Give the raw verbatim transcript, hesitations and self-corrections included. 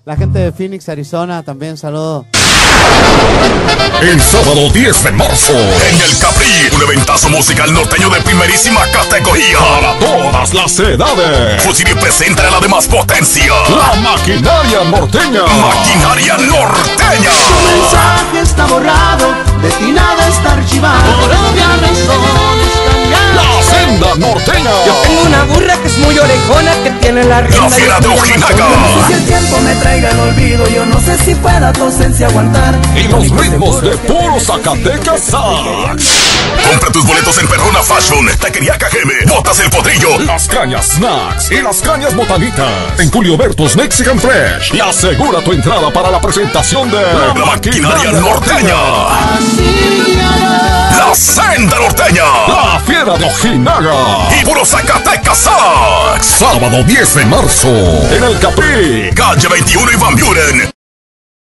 La gente de Phoenix, Arizona, también saludo. El sábado diez de marzo, en el Capri, un eventazo musical norteño de primerísima categoría para todas las edades. Fusibi presenta a la de más potencia, la Maquinaria Norteña. Maquinaria Norteña. Tu mensaje está borrado, de ti nada está archivado. Por obvias razones cambiadas. La Senda Norteña. Yo tengo una burra que es muy orejona, que tiene la rienda. La Fiera de Ojinaga. Si el tiempo me traiga el olvido, yo no sé si pueda tu ausencia aguantar. Y los ritmos de puro Zacatecas Sax. Compra tus boletos en Perrona Fashion, Taquería Cajeme, Botas El Potrillo, Las Cañas Snacks y Las Cañas Botanitas. En Julio Bertos Mexican Fresh. Y asegura tu entrada para la presentación de La Maquinaria Norteña. La Senda Norteña. La Fiera de Ojinaga. Y puro Zacatecas Sax. Sábado diez de marzo, en el Capri, calle veintiuno y Van Buren.